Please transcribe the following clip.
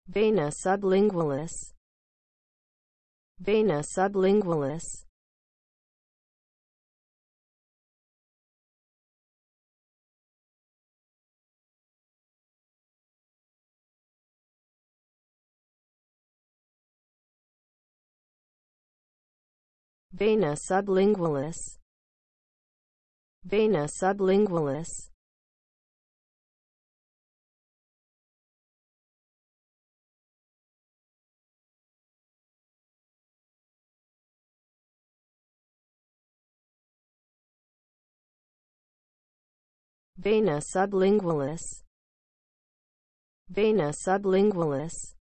Vena sublingualis. Vena sublingualis. Vena sublingualis. Vena sublingualis. Vena sublingualis. Vena sublingualis.